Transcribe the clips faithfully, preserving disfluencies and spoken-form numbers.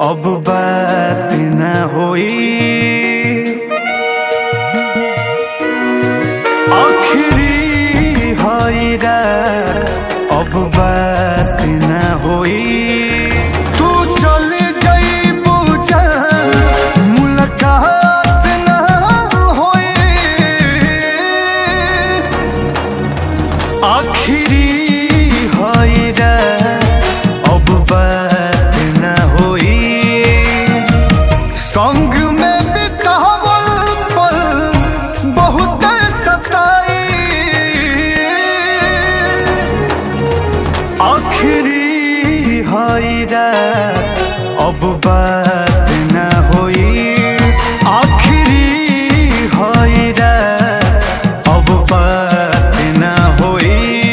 अब बात न होई। आखिरी हई रात अब बात न होई। तू चल जाइबू जान मुलाकात न होई। आखिरी हई रात अब बात न होई। संग में बितावल पल बहुत सताई। आखिरी हई रात अब बात न होई। आखिरी हई रात अब बात न होई।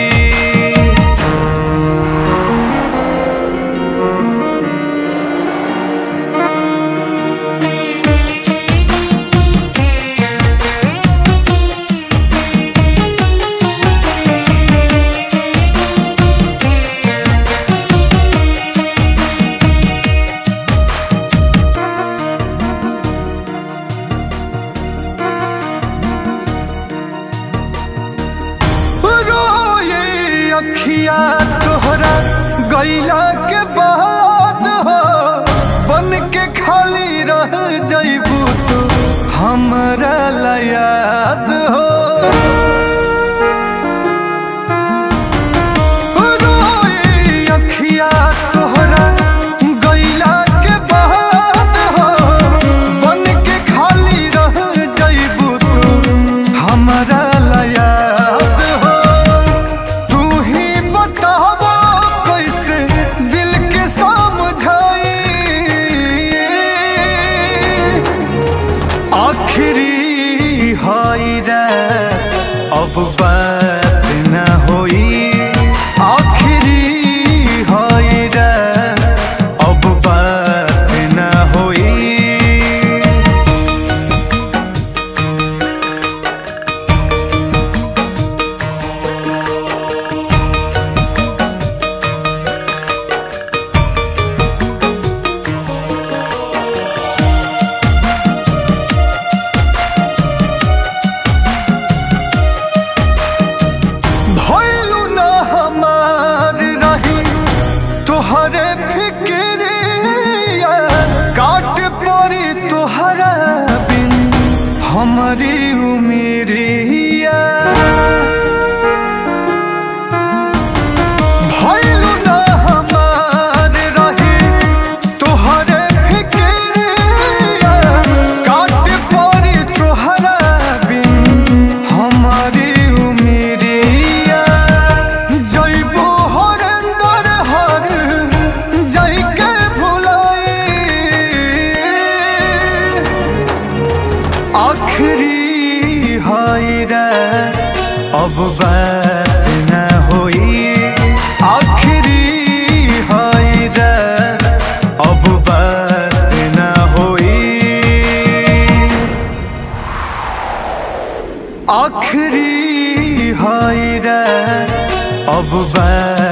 अखिया तोहरा गईला के बाद हो बन के खाली रह जाइबू तू हमरा ला याद हो। रोई अखिया तोहरा गईला के बाद हो बन के खाली रह जाइबू तू हमरा ला याद हो। आखिरी हई रात अब बात न होई। आखिरी हई रात अब बात न होई। तोहरे फिक्रिया काट पड़ी तोहरा बिन हमारी उम्रिया। भइलू ना हमार रही तोहरे फिक्रिया काट पड़ी तोहरा बिन हमारी उम्रिया। जइबू हरेंदर हर जाइके भुलाई। आखिरी हई रात अब बात न होई। आखिरी हई रात अब बात न होई। आखिरी हई रात अब बात